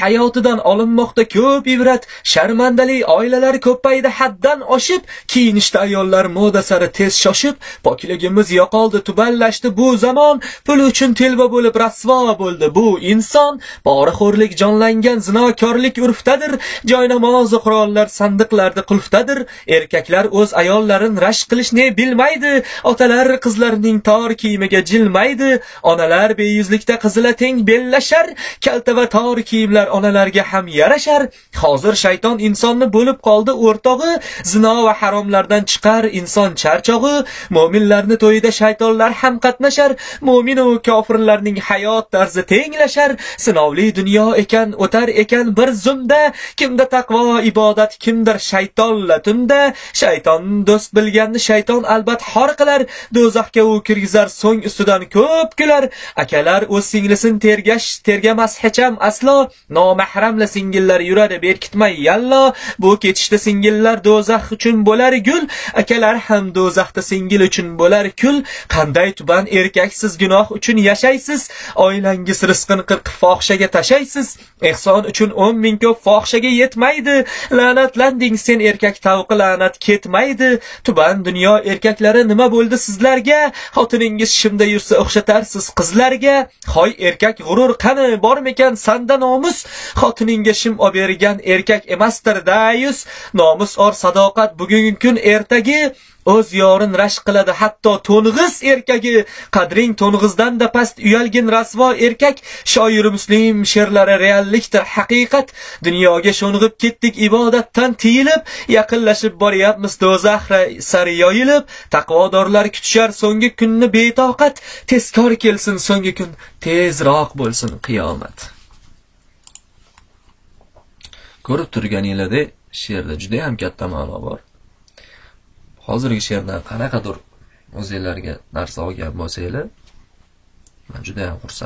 hayotidan olinmoqda ko'p ibrat. Sharmandali oilalar ko'paydi haddan oshib, kiyinishda ayollar moda sari tez shoshib, pokligimiz yo'qoldi, tubanlashdi bu zamon, pul uchun telba bo'lib rasvo bo'ldi bu inson. Poraxo'rlik jonlangan zinokorlik urfdadir, joynamoz qurollar sandiqlarda qulfdadir. Erkaklar o'z ayollarini rashk qilishni bilmaydi, otalar qizlarining tor kiyimiga jilmaydi, onalar beyuzlikda qizila teng bellashar, kalta va tor kiyimlar onalarga ham yarashar. Hozir shayton insonni bo'lib qoldi o'rtog'i, zino va haromlardan chiqar inson charchog'i. Mo'minlarni to'yida shaytonlar ham qatnashar, mo'min va kofirlarning hayot tarzi tenglashar. Sinovli dunyo ekan, o'tar ekan bir zumda, kimda taqvo ibodat, kimdir shaytonla tunda. Shayton do'st bilganni shayton albat xor qilar, do'zaxga u kirgizar, so'ng ustidan ko'p kular. Akalar o'z singlisini tergamas hecham aslo, nomahramla singillar yuradi berkitmay yallo. Bu ketishda singillar do'zax uchun bo'lar gul, akalar ham do'zaxda singil uchun bo'lar kul. Qanday tuban erkaksiz gunoh uchun yashaysiz, oilangiz rizqini 40 fohishaga tashaysiz. Ehson uchun 10 ming ko'p fohishaga yetmaydi, la'natlanding sen erkak tavuqi la'nat ketmaydi. Tuban dunyo erkaklari nima bo'ldi sizlarga, xotiningiz shimda yursa o'xshatarsiz qizlarga. Hoy erkak g'urur qani bormikan sanda nomus, xotininga shim obergan erkak emasdir dayus. Nomus or sadoqat bugungi kun ertagi, o'z yorin rashk qiladi hatto to'ng'iz erkagi. Qadring to'ng'izdan da past uyalgin rasvo erkak. Shoir Muslim she'rlari reallikdir haqiqat. Dunyoga sho'ng'ib ketdik ibodatdan tiyilib, yaqinlashib boryapmiz do'zax sari yoyilib. Taqvodorlar kutishar so'nggi kunni betoqat, tezkor kelsin so'nggi kun, tezroq bo'lsin qiyomat. Ko'rib turganinglardek she'rda juda ham katta ma'no bor. Hozirgi she'rdan qanaqadir o'zingizlarga narsa olgan bo'lsanglar, men juda ham xursand